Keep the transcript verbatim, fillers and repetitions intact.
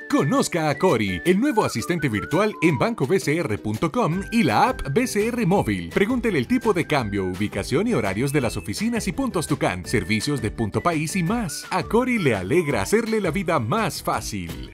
Conozca a Cori, el nuevo asistente virtual en banco b c r punto com y la app B C R Móvil. Pregúntele el tipo de cambio, ubicación y horarios de las oficinas y puntos Tucán, servicios de Punto País y más. A Cori le alegra hacerle la vida más fácil.